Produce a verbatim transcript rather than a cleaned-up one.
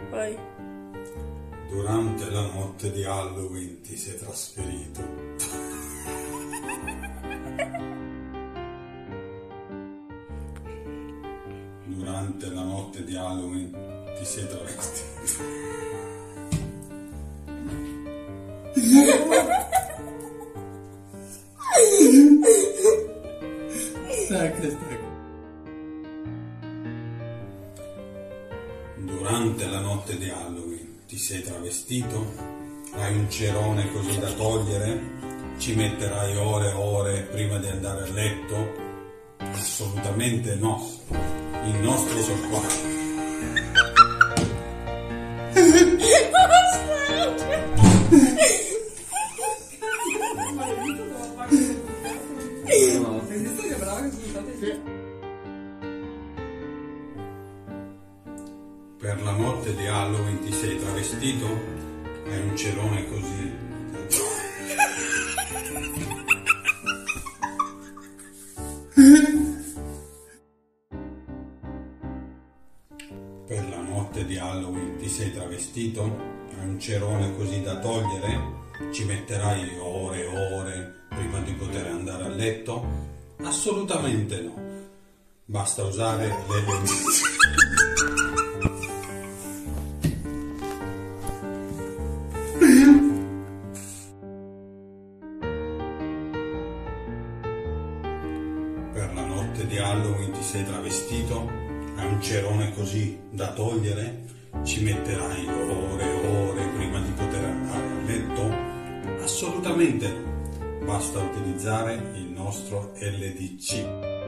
Vai. Durante la notte di Halloween ti sei trasferito. Durante la notte di Halloween ti sei travestito. Stacca, stacca. Durante la notte di Halloween ti sei travestito? Hai un cerone così da togliere? Ci metterai ore e ore prima di andare a letto? Assolutamente no. Il nostro soccorso. Per la notte di Halloween ti sei travestito? Hai un cerone così. Per la notte di Halloween ti sei travestito? Hai un cerone così da togliere? Ci metterai ore e ore prima di poter andare a letto? Assolutamente no. Basta usare le lenticchie. Per la notte di Halloween ti sei travestito? Hai un cerone così da togliere? Ci metterai ore e ore prima di poter andare a letto? Assolutamente no. Basta utilizzare il nostro L D C.